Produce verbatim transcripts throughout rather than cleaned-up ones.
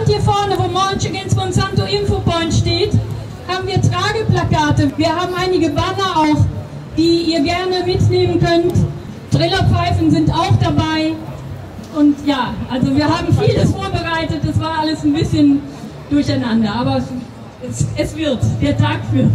Stand hier vorne, wo March Against Monsanto Infopoint steht, haben wir Trageplakate. Wir haben einige Banner auch, die ihr gerne mitnehmen könnt. Trillerpfeifen sind auch dabei. Und ja, also wir haben vieles vorbereitet. Das war alles ein bisschen durcheinander, aber es, es wird, der Tag wird.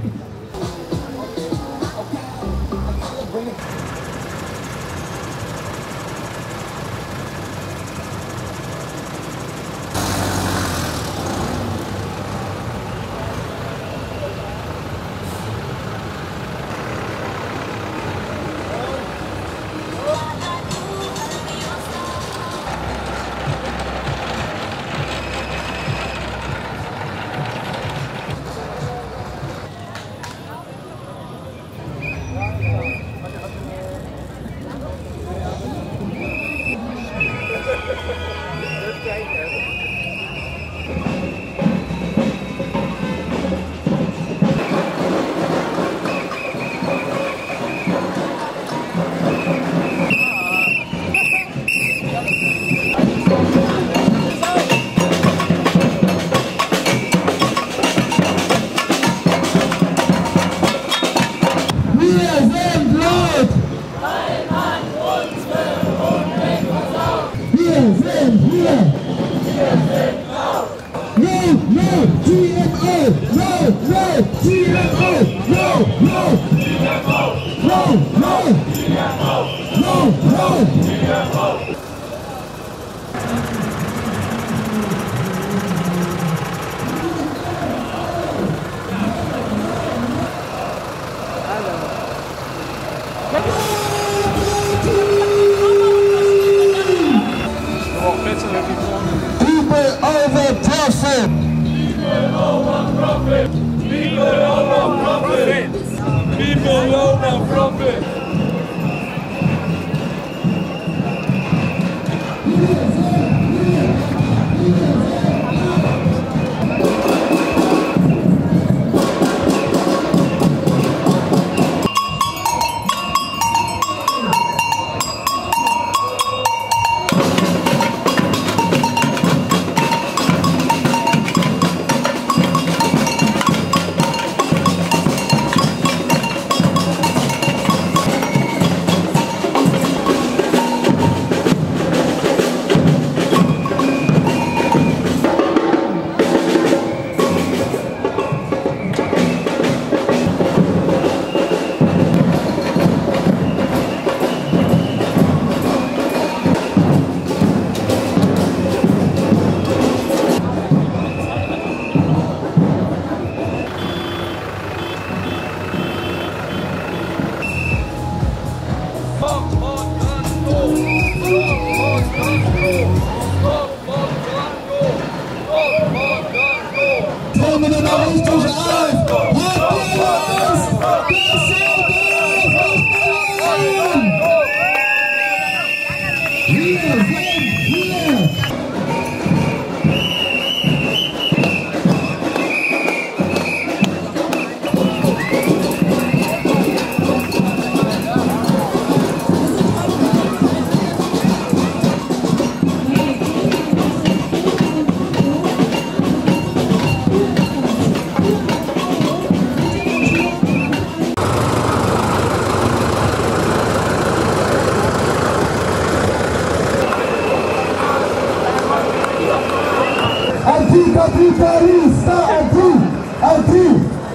Anticapitalista, anti, anti,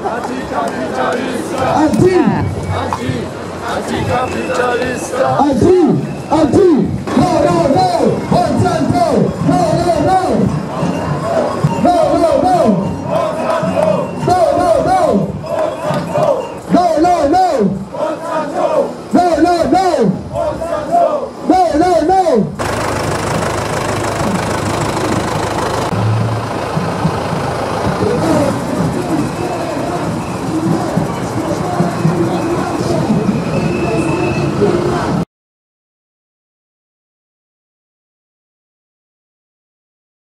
Anticapitalista, anti, anti, anticapitalista, anti, anti, no, no, no, Monsanto, no, no, no, no, no, no, no, no, no, no, no, no, no.